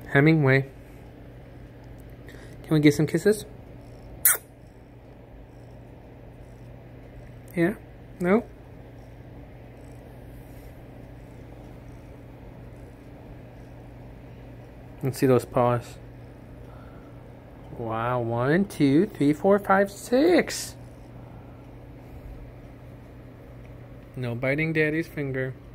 Hemingway. Can we get some kisses? Yeah? No? Let's see those paws. Wow, 1, 2, 3, 4, 5, 6. No biting daddy's finger.